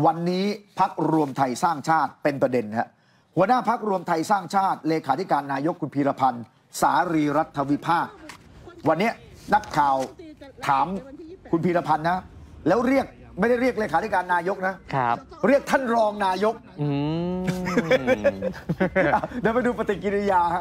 วันนี้พรรครวมไทยสร้างชาติเป็นประเด็นฮะหัวหน้าพรรครวมไทยสร้างชาติเลขาธิการนายกคุณพีรพันธ์สารีรัฐวิภาควันนี้นักข่าวถามคุณพีรพันธ์นะแล้วเรียกไม่ได้เรียกเลขาธิการนายกนะครับเรียกท่านรองนายกเดี๋ยวไปดูปฏิกิริยาฮะ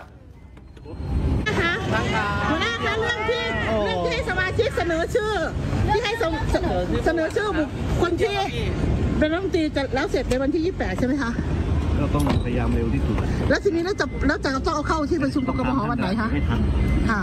หัวหน้าคะเรื่องที่สมาชิกเสนอชื่อที่ให้เสนอชื่อบุคคลที่เป็นรัฐมนตรีจะแล้วเสร็จในวันที่28ใช่ไหมคะก็ต้องพยายามเร็วที่สุดแล้วทีนี้แล้วจะต้องเอาเข้าที่ประชุมกมหวันไหนคะไม่ทันค่ะ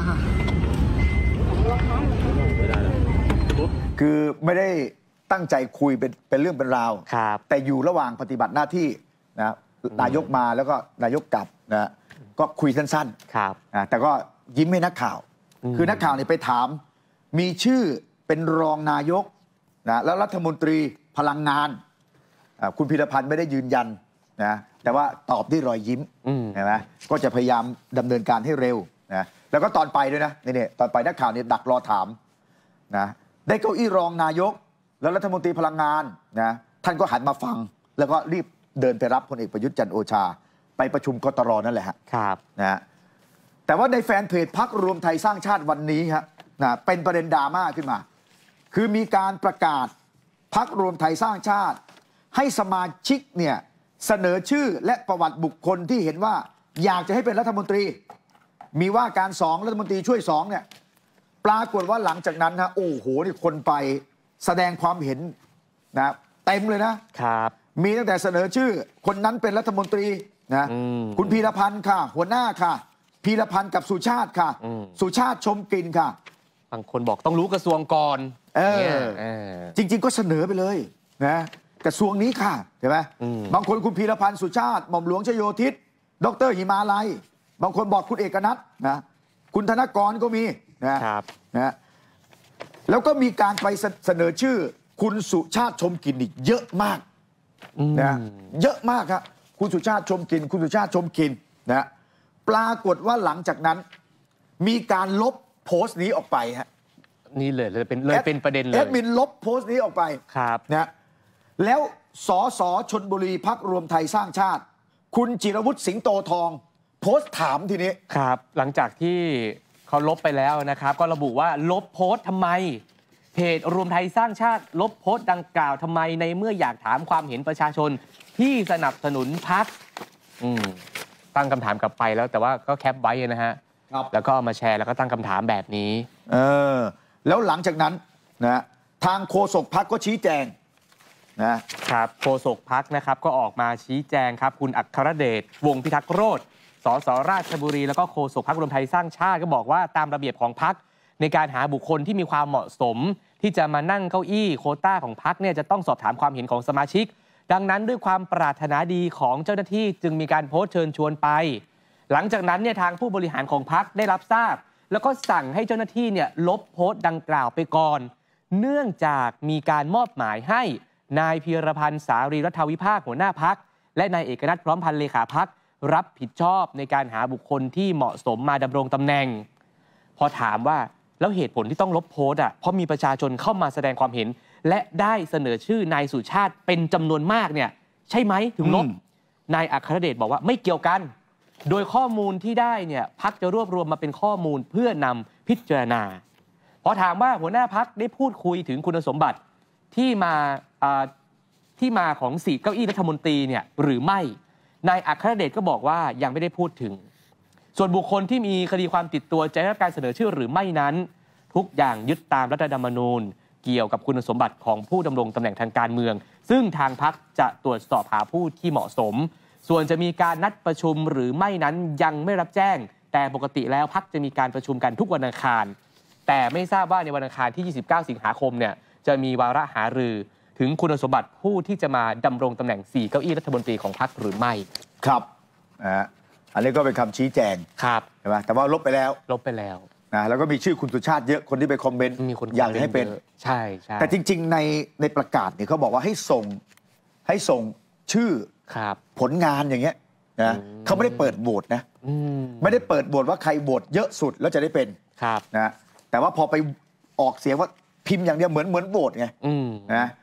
คือไม่ได้ตั้งใจคุยเป็นเรื่องเป็นราวแต่อยู่ระหว่างปฏิบัติหน้าที่นะนายกมาแล้วก็นายกกลับนะก็คุยสั้นๆแต่ก็ยิ้มให้นักข่าวคือนักข่าวเนี่ยไปถามมีชื่อเป็นรองนายกนะแล้วรัฐมนตรีพลังงานคุณพีรพันธ์ไม่ได้ยืนยันนะแต่ว่าตอบด้วยรอยยิ้มเห็นไหมก็จะพยายามดำเนินการให้เร็วนะแล้วก็ตอนไปด้วยนะนี่ตอนไปนักข่าวเนี่ยดักรอถามนะได้เก้าอี้รองนายกแล้วรัฐมนตรีพลังงานนะท่านก็หันมาฟังแล้วก็รีบเดินไปรับพลเอกประยุทธ์จันทร์โอชาไปประชุมกตรนั่นแหละครับนะแต่ว่าในแฟนเพจพรรครวมไทยสร้างชาติวันนี้ฮะนะเป็นประเด็นดราม่าขึ้นมาคือมีการประกาศพรรครวมไทยสร้างชาติให้สมาชิกเนี่ยเสนอชื่อและประวัติบุคคลที่เห็นว่าอยากจะให้เป็นรัฐมนตรีมีว่าการ2รัฐมนตรีช่วย2เนี่ยปรากฏว่าหลังจากนั้นนะโอ้โหนี่คนไปแสดงความเห็นนะเต็มเลยนะครับมีตั้งแต่เสนอชื่อคนนั้นเป็นรัฐมนตรีนะคุณพีรพันธ์ค่ะหัวหน้าค่ะพีรพันธ์กับสุชาติค่ะสุชาติชมกลิ่นค่ะบางคนบอกต้องรู้กระทรวงก่อนจริงๆก็เสนอไปเลยนะกระทรวงนี้ค่ะใช่ไหมบางคนคุณพีรพันธ์สุชาติหม่อมหลวงชโยธิตดร.หิมาลัยบางคนบอกคุณเอกนัทนะคุณธนกรก็มีนะครับนะแล้วก็มีการไปเสนอชื่อคุณสุชาติชมกลิ่นอีกเยอะมากนะเยอะมากครับคุณสุชาติชมกลิ่นคุณสุชาติชมกลิ่นนะปรากฏว่าหลังจากนั้นมีการลบโพสต์นี้ออกไปฮะนี่เลยเป็นประเด็นเลยแอดมินลบโพสต์นี้ออกไปครับนะแล้วสสชลบุรีพรรครวมไทยสร้างชาติคุณจิรวุฒิสิงโตทองโพสต์ถามทีนี้ครับหลังจากที่เขาลบไปแล้วนะครับก็ระบุว่าลบโพสต์ทำไมเพจรวมไทยสร้างชาติลบโพสต์ดังกล่าวทำไมในเมื่ออยากถามความเห็นประชาชนที่สนับสนุนพรรคตั้งคำถามกลับไปแล้วแต่ว่าก็แคปไว้นะฮะแล้วก็มาแชร์แล้วก็ตั้งคำถามแบบนี้แล้วหลังจากนั้นนะทางโฆษกพรรคก็ชี้แจงนะครับโฆษกพรรคนะครับก็ออกมาชี้แจงครับคุณอัครเดชวงศ์พิทักษ์โรจน์สสราชบุรีแล้วก็โฆษกพรรครวมไทยสร้างชาติก็บอกว่าตามระเบียบของพรรคในการหาบุคคลที่มีความเหมาะสมที่จะมานั่งเก้าอี้โควต้าของพรรคเนี่ยจะต้องสอบถามความเห็นของสมาชิกดังนั้นด้วยความปรารถนาดีของเจ้าหน้าที่จึงมีการโพสต์เชิญชวนไปหลังจากนั้นเนี่ยทางผู้บริหารของพรรคได้รับทราบแล้วก็สั่งให้เจ้าหน้าที่เนี่ยลบโพสต์ดังกล่าวไปก่อนเนื่องจากมีการมอบหมายให้นายพีรพันธ์สารีรัฐวิภาคหัวหน้าพรรคและนายเอกนัทพร้อมพันธ์เลขาพรรครับผิดชอบในการหาบุคคลที่เหมาะสมมาดำรงตำแหน่งพอถามว่าแล้วเหตุผลที่ต้องลบโพสต์เพราะมีประชาชนเข้ามาแสดงความเห็นและได้เสนอชื่อนายสุชาติเป็นจำนวนมากเนี่ยใช่ไหมถึงลบนายอัครเดชบอกว่าไม่เกี่ยวกันโดยข้อมูลที่ได้เนี่ยพรรคจะรวบรวมมาเป็นข้อมูลเพื่อนำพิจารณาพอถามว่าหัวหน้าพรรคได้พูดคุยถึงคุณสมบัติที่มาของ4เก้าอี้รัฐมนตรีเนี่ยหรือไม่นายอัครเดชก็บอกว่ายังไม่ได้พูดถึงส่วนบุคคลที่มีคดีความติดตัวจะได้รับการเสนอชื่อหรือไม่นั้นทุกอย่างยึดตามรัฐธรรมนูญเกี่ยวกับคุณสมบัติของผู้ดำรงตำแหน่งทางการเมืองซึ่งทางพรรคจะตรวจสอบหาผู้ที่เหมาะสมส่วนจะมีการนัดประชุมหรือไม่นั้นยังไม่รับแจ้งแต่ปกติแล้วพรรคจะมีการประชุมกันทุกวันอังคารแต่ไม่ทราบว่าในวันอังคารที่29สิงหาคมเนี่ยจะมีวาระหารือถึงคุณสมบัติผู้ที่จะมาดำรงตำแหน่ง4เก้าอี้รัฐมนตรีของพรรคหรือไม่ครับอันนี้ก็เป็นคำชี้แจงครับใช่ไหมแต่ว่าลบไปแล้วนะแล้วก็มีชื่อคุณสุชาติเยอะคนที่ไปคอมเมนต์อยากให้เป็นใช่แต่จริงๆในประกาศเนี่ยเขาบอกว่าให้ส่งชื่อผลงานอย่างเงี้ยนะเขาไม่ได้เปิดโหวตนะไม่ได้เปิดโหวตว่าใครโหวตเยอะสุดแล้วจะได้เป็นนะแต่ว่าพอไปออกเสียงว่าพิมพ์อย่างเดียวเหมือนโหวตไงนะ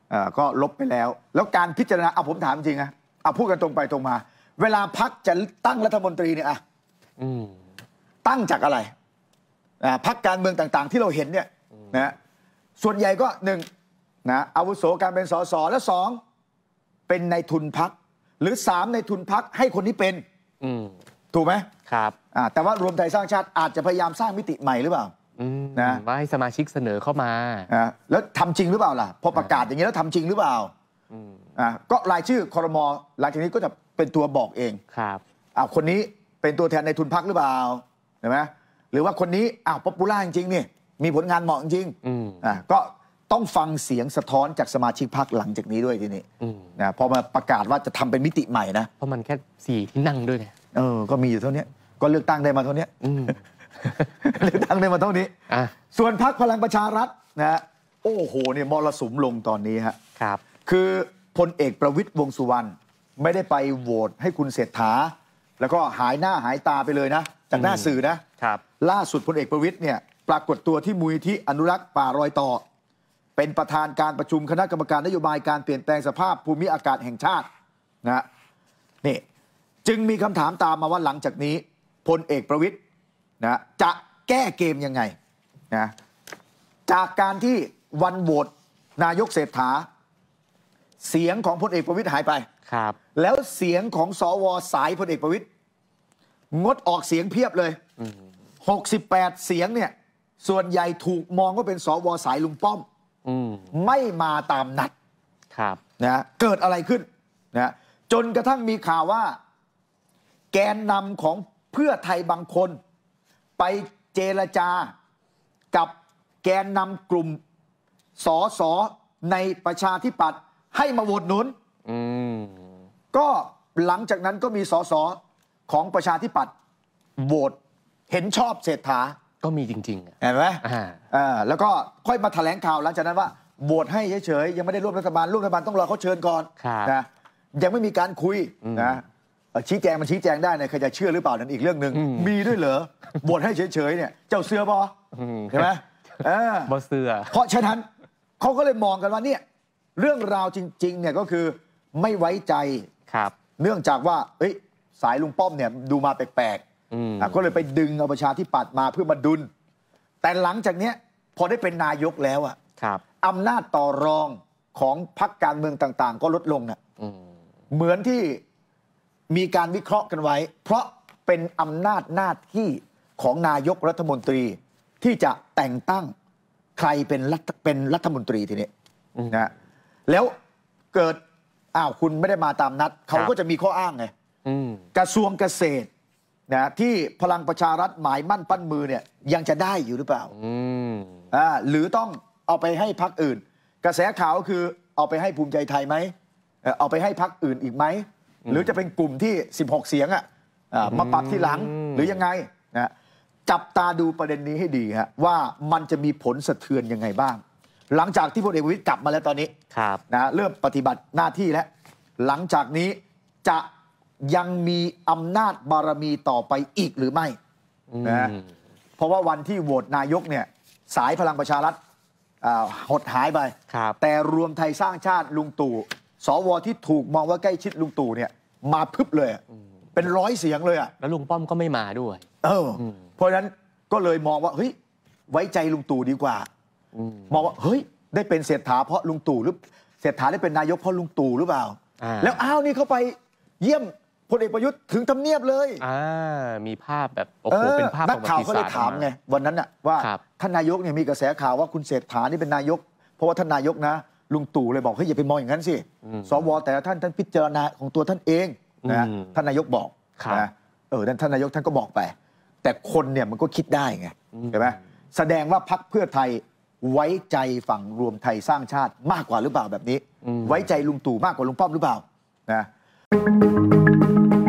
ก็ลบไปแล้วการพิจารณาผมถามจริงนะพูดกันตรงไปตรงมา เวลาพรรคจะตั้งรัฐมนตรีเนี่ยตั้งจากอะไรพรรคการเมืองต่างๆที่เราเห็นเนี่ยนะส่วนใหญ่ก็1นะอาวุโสการเป็นสสและ2เป็นนายทุนพรรคหรือ3นายทุนพรรคให้คนนี้เป็นถูกไหมครับแต่ว่ารวมไทยสร้างชาติอาจจะพยายามสร้างมิติใหม่หรือเปล่านะว่าให้สมาชิกเสนอเข้ามาแล้วทำจริงหรือเปล่าล่ะพอประกาศอย่างนี้แล้วทำจริงหรือเปล่าก็รายชื่อครม.หลังจากนี้ก็จะเป็นตัวบอกเองครับคนนี้เป็นตัวแทนในทุนพรรคหรือเปล่าเห็นไหมหรือว่าคนนี้ป๊อปปูล่าจริงๆนี่มีผลงานเหมาะจริงก็ต้องฟังเสียงสะท้อนจากสมาชิกพรรคหลังจากนี้ด้วยทีนี้นะพอมาประกาศว่าจะทำเป็นมิติใหม่นะเพราะมันแค่4 ที่นั่งด้วยไงก็มีอยู่เท่านี้ก็เลือกตั้งได้มาเท่านี้เลือกตั้งได้มาเท่านี้ส่วนพรรคพลังประชารัฐนะโอ้โหเนี่ยมรสุมลงตอนนี้ครับคือพลเอกประวิตรวงษ์สุวรรณไม่ได้ไปโหวตให้คุณเศรษฐาแล้วก็หายหน้าหายตาไปเลยนะจากหน้าสื่อนะครับล่าสุดพลเอกประวิตรเนี่ยปรากฏตัวที่มูลนิธิอนุรักษ์ป่ารอยต่อเป็นประธานการประชุมคณะกรรมการนโยบายการเปลี่ยนแปลงสภาพภูมิอากาศแห่งชาตินะนี่จึงมีคำถามตามมาว่าหลังจากนี้พลเอกประวิตรนะจะแก้เกมยังไงนะจากการที่วันโหวตนายกเศรษฐาเสียงของพลเอกประวิตรหายไปครับแล้วเสียงของสวสายพลเอกประวิตรงดออกเสียงเพียบเลย68 เสียงเนี่ยส่วนใหญ่ถูกมองว่าเป็นสวสายลุงป้อมไม่มาตามนัดครับนะเกิดอะไรขึ้นนะจนกระทั่งมีข่าวว่าแกนนำของเพื่อไทยบางคนไปเจรจากับแกนนำกลุ่มสสในประชาธิปัตย์ให้มาโหวตหนุนก็หลังจากนั้นก็มีสสของประชาธิปัตย์โหวตเห็นชอบเศรษฐาก็มีจริงๆเห็นไหมแล้วก็ค่อยมาแถลงข่าวหลังจากนั้นว่าโหวตให้เฉยๆยังไม่ได้ร่วมรัฐบาลต้องรอเขาเชิญก่อนนะยังไม่มีการคุยนะชี้แจงมันชี้แจงได้นะใครจะเชื่อหรือเปล่านั่นอีกเรื่องหนึ่งมีด้วยเหรอโหวตให้เฉยๆเนี่ยเจ้าเสือบอใช่ไหมบอเสือเพราะฉะนั้นเขาก็เลยมองกันว่าเนี่ยเรื่องราวจริงๆเนี่ยก็คือไม่ไว้ใจเนื่องจากว่าสายลุงป้อมเนี่ยดูมาแปลกๆก็เลยไปดึงเอาประชาธิปัตย์มาเพื่อมาดุลแต่หลังจากนี้พอได้เป็นนายกแล้วอำนาจต่อรองของพรรคการเมืองต่างๆก็ลดลงนะเหมือนที่มีการวิเคราะห์กันไว้เพราะเป็นอำนาจหน้าที่ของนายกรัฐมนตรีที่จะแต่งตั้งใครเป็นรัฐมนตรีทีนี้นะแล้วเกิดคุณไม่ได้มาตามนัดเขาก็จะมีข้ออ้างไงกระทรวงเกษตรนะที่พลังประชารัฐหมายมั่นปั้นมือเนี่ยยังจะได้อยู่หรือเปล่าหรือต้องเอาไปให้พรรคอื่นกระแสข่าวก็คือเอาไปให้ภูมิใจไทยไหมเอาไปให้พรรคอื่นอีกไหมหรือจะเป็นกลุ่มที่16 เสียงมาปรับที่หลังหรือยังไงนะจับตาดูประเด็นนี้ให้ดีว่ามันจะมีผลสะเทือนยังไงบ้างหลังจากที่พลเอกประวิตรกลับมาแล้วตอนนี้นะเริ่มปฏิบัติหน้าที่แล้วหลังจากนี้จะยังมีอำนาจบารมีต่อไปอีกหรือไม่นะเพราะว่าวันที่โหวตนายกเนี่ยสายพลังประชารัฐหดหายไปแต่รวมไทยสร้างชาติลุงตู่สวที่ถูกมองว่าใกล้ชิดลุงตู่เนี่ยมาพึบเลยเป็น100 เสียงเลยแล้วลุงป้อมก็ไม่มาด้วยเพราะฉะนั้นก็เลยมองว่าเฮ้ยไว้ใจลุงตู่ดีกว่ามองว่าเฮ้ยได้เป็นเศรษฐาเพราะลุงตู่หรือเศรษฐาได้เป็นนายกเพราะลุงตู่หรือเปล่าแล้วนี่เขาไปเยี่ยมพลเอกประยุทธ์ถึงทำเนียบเลยมีภาพแบบโอ้โหเป็นภาพนักข่าวเขาเลยถามไงวันนั้นว่าท่านนายกเนี่ยมีกระแสข่าวว่าคุณเศรษฐานี่เป็นนายกเพราะว่าท่านนายกนะลุงตู่เลยบอกเฮ้ยอย่าไปมองอย่างนั้นสิสวแต่ละท่านพิจารณาของตัวท่านเองนะท่านนายกบอกนะท่านนายกท่านก็บอกไปแต่คนเนี่ยมันก็คิดได้ไงใช่ไหมแสดงว่าพรรคเพื่อไทยไว้ใจฝั่งรวมไทยสร้างชาติมากกว่าหรือเปล่าแบบนี้ไว้ใจลุงตู่มากกว่าลุงป้อมหรือเปล่านะ